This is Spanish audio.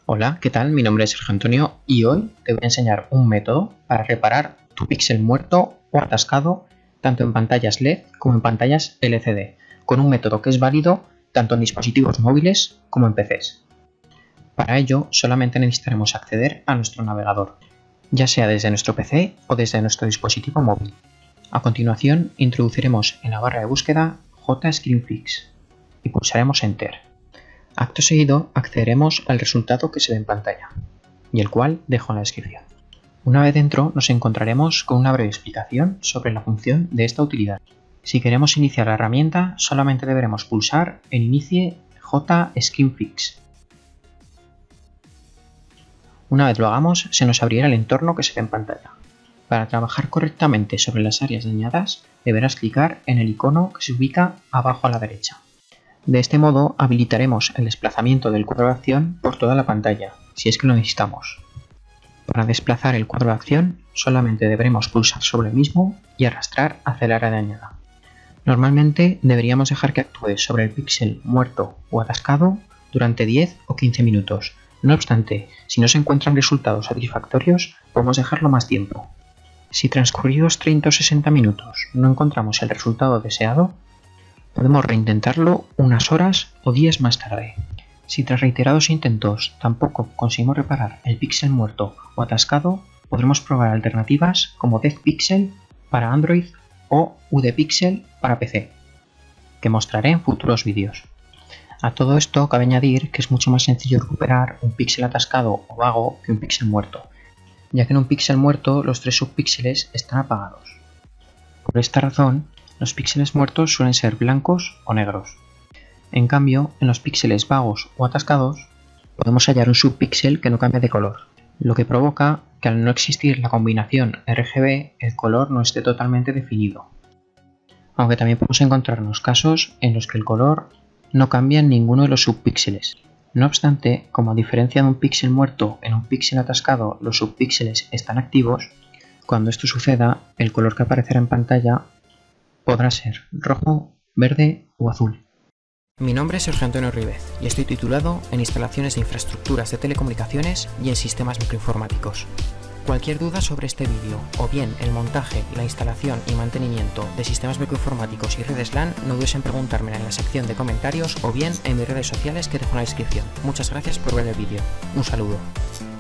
Hola, ¿qué tal? Mi nombre es Sergio Antonio y hoy te voy a enseñar un método para reparar tu píxel muerto o atascado tanto en pantallas LED como en pantallas LCD, con un método que es válido tanto en dispositivos móviles como en PCs. Para ello solamente necesitaremos acceder a nuestro navegador, ya sea desde nuestro PC o desde nuestro dispositivo móvil. A continuación introduciremos en la barra de búsqueda JScreenFix y pulsaremos Enter. Acto seguido accederemos al resultado que se ve en pantalla, y el cual dejo en la descripción. Una vez dentro nos encontraremos con una breve explicación sobre la función de esta utilidad. Si queremos iniciar la herramienta, solamente deberemos pulsar en Inicie JScreenFix. Una vez lo hagamos, se nos abrirá el entorno que se ve en pantalla. Para trabajar correctamente sobre las áreas dañadas, deberás clicar en el icono que se ubica abajo a la derecha. De este modo habilitaremos el desplazamiento del cuadro de acción por toda la pantalla, si es que lo necesitamos. Para desplazar el cuadro de acción solamente deberemos pulsar sobre el mismo y arrastrar hacia el área dañada. Normalmente deberíamos dejar que actúe sobre el píxel muerto o atascado durante 10 o 15 minutos. No obstante, si no se encuentran resultados satisfactorios, podemos dejarlo más tiempo. Si transcurridos 30 o 60 minutos no encontramos el resultado deseado, podemos reintentarlo unas horas o días más tarde. Si tras reiterados intentos tampoco conseguimos reparar el píxel muerto o atascado, podremos probar alternativas como DeathPixel para Android o UDPixel para PC, que mostraré en futuros vídeos. A todo esto cabe añadir que es mucho más sencillo recuperar un píxel atascado o vago que un píxel muerto, ya que en un píxel muerto los 3 subpíxeles están apagados. Por esta razón, los píxeles muertos suelen ser blancos o negros. En cambio, en los píxeles vagos o atascados, podemos hallar un subpíxel que no cambia de color, lo que provoca que al no existir la combinación RGB, el color no esté totalmente definido. Aunque también podemos encontrarnos casos en los que el color no cambia en ninguno de los subpíxeles. No obstante, como a diferencia de un píxel muerto, en un píxel atascado los subpíxeles están activos, cuando esto suceda, el color que aparecerá en pantalla podrá ser rojo, verde o azul. Mi nombre es Sergio Antonio Ribez y estoy titulado en instalaciones de infraestructuras de telecomunicaciones y en sistemas microinformáticos. Cualquier duda sobre este vídeo o bien el montaje, la instalación y mantenimiento de sistemas microinformáticos y redes LAN, no dudes en preguntármela en la sección de comentarios o bien en mis redes sociales que dejo en la descripción. Muchas gracias por ver el vídeo. Un saludo.